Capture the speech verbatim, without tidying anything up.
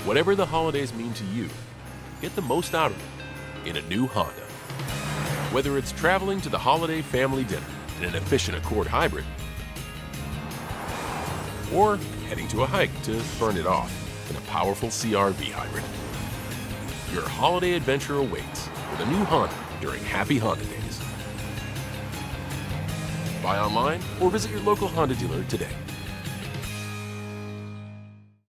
Whatever the holidays mean to you, get the most out of them in a new Honda. Whether it's traveling to the holiday family dinner in an efficient Accord hybrid, or heading to a hike to burn it off in a powerful C R V hybrid, your holiday adventure awaits with a new Honda during Happy Honda Days. Buy online or visit your local Honda dealer today.